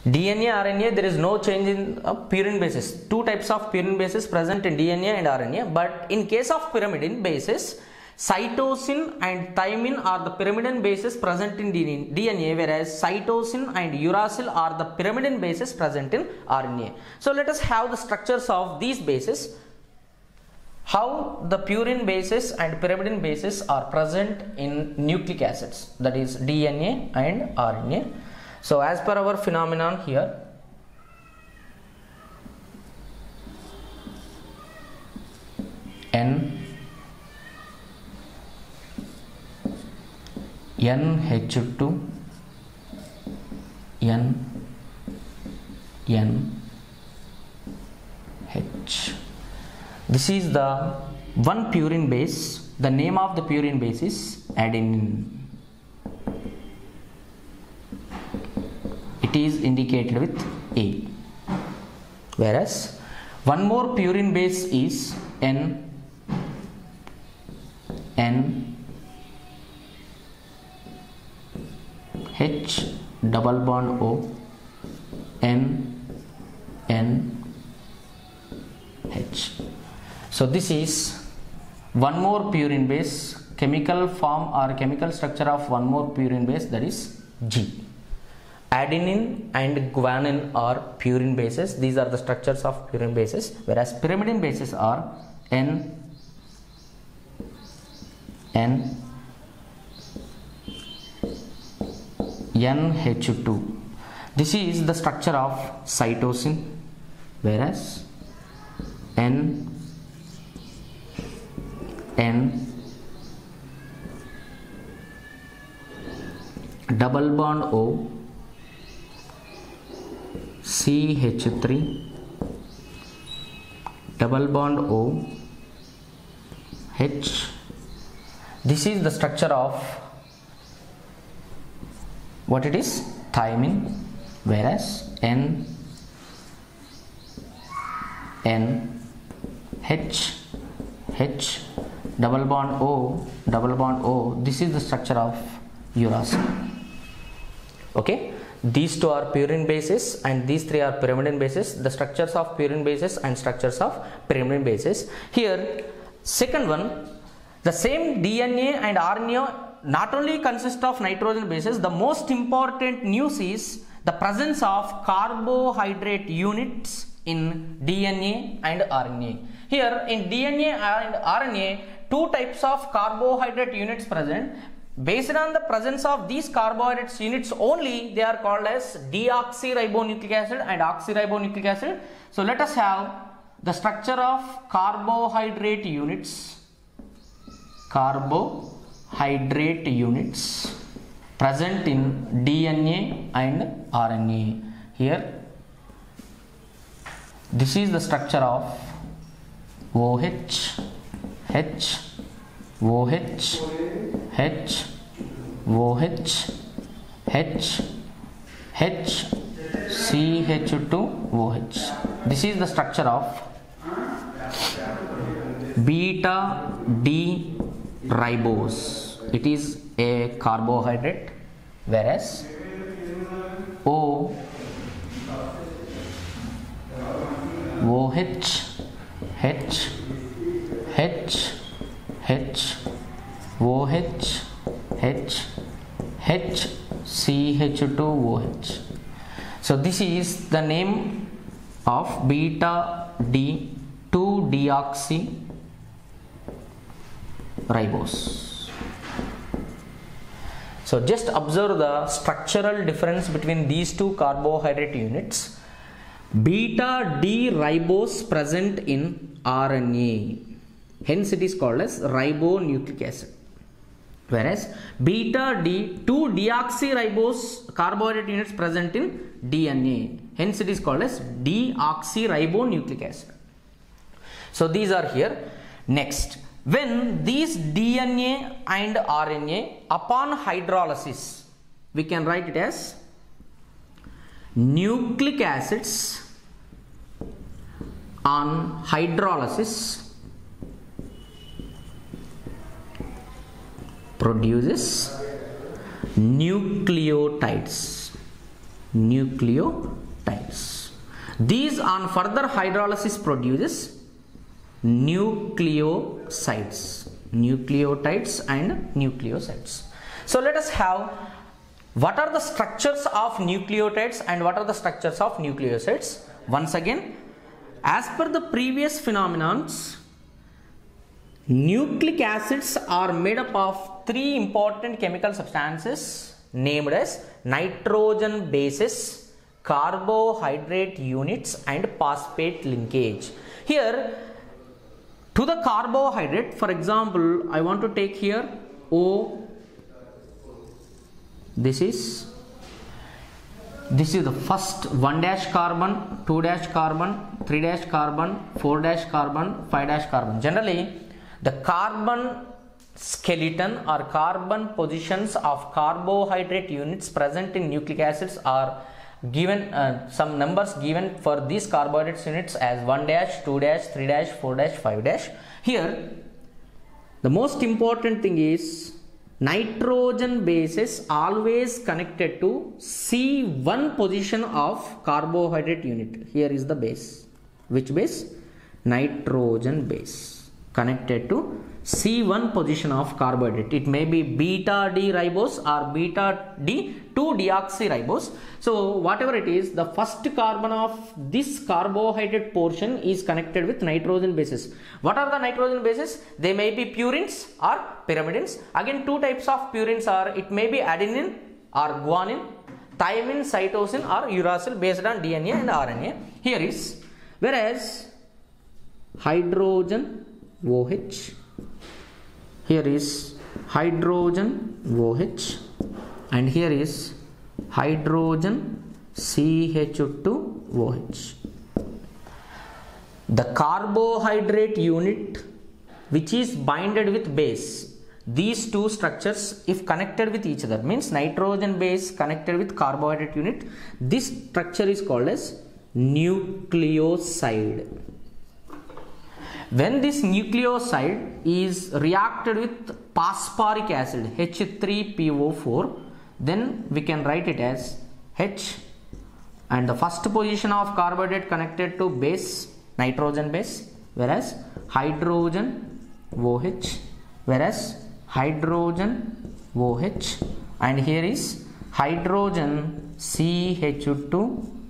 DNA, RNA, there is no change in purine basis. Two types of purine bases present in DNA and RNA, but in case of pyrimidine bases, cytosine and thymine are the pyrimidine bases present in DNA, whereas cytosine and uracil are the pyrimidine bases present in RNA. So let us have the structures of these bases, how the purine bases and pyrimidine bases are present in nucleic acids, that is DNA and RNA. So as per our phenomenon here, NH2 NH. This is the one purine base. The name of the purine base is adenine. It is indicated with A. Whereas one more purine base is N H double bond O N H. So this is one more purine base, chemical form or chemical structure of one more purine base, that is G. Adenine and guanine are purine bases. These are the structures of purine bases, whereas pyrimidine bases are NH2. This is the structure of cytosine, whereas N double bond O CH3 double bond O H. This is the structure of what it is, thymine, whereas N H double bond O, this is the structure of uracil. Okay, these two are purine bases and these three are pyrimidine bases. The structures of purine bases and structures of pyrimidine bases. Here, second one, the same DNA and RNA not only consist of nitrogen bases, the most important news is the presence of carbohydrate units in DNA and RNA. Here in DNA and RNA, two types of carbohydrate units present. Based on the presence of these carbohydrate units only, they are called as deoxyribonucleic acid and oxyribonucleic acid. So let us have the structure of carbohydrate units present in DNA and RNA. Here, this is the structure of OH, H, OH, H, OH, H, H, CH2OH. This is the structure of beta D ribose. It is a carbohydrate, whereas O, OH, H, H, H, OH, H, H, CH2OH. So this is the name of beta D 2-deoxy ribose. So just observe the structural difference between these two carbohydrate units. Beta D ribose present in RNA, hence it is called as ribonucleic acid, whereas beta D 2-deoxyribose carbohydrate units present in DNA, hence it is called as deoxyribonucleic acid. So these are here. Next, when these DNA and RNA upon hydrolysis, we can write it as nucleic acids on hydrolysis produces nucleotides. nucleotides. These on further hydrolysis produces nucleosides, nucleotides and nucleosides. So let us have what are the structures of nucleotides and what are the structures of nucleosides. Once again, as per the previous phenomenons, nucleic acids are made up of three important chemical substances named as nitrogen bases, carbohydrate units and phosphate linkage. Here to the carbohydrate, for example, I want to take here O. This is the first 1 dash carbon, 2 dash carbon, 3 dash carbon, 4 dash carbon, 5 dash carbon. Generally, the carbon skeleton or carbon positions of carbohydrate units present in nucleic acids are given, some numbers given for these carbohydrate units as 1 dash, 2 dash, 3 dash, 4 dash, 5 dash. Here, the most important thing is nitrogen base is always connected to C1 position of carbohydrate unit. Here is the base. Which base? Nitrogen base connected to C1 position of carbohydrate. It may be beta D ribose or beta D 2 deoxyribose. So whatever it is, the first carbon of this carbohydrate portion is connected with nitrogen bases. What are the nitrogen bases? They may be purines or pyrimidines. Again, two types of purines are, it may be adenine or guanine, thymine, cytosine or uracil based on DNA and RNA. Here is, whereas hydrogen OH, here is hydrogen OH and here is hydrogen CH2OH. The carbohydrate unit which is binded with base, these two structures if connected with each other, means nitrogen base connected with carbohydrate unit, this structure is called as nucleoside. When this nucleoside is reacted with phosphoric acid H3PO4, then we can write it as H, and the first position of carbohydrate connected to base, nitrogen base, whereas hydrogen OH, whereas hydrogen OH, and here is hydrogen CH2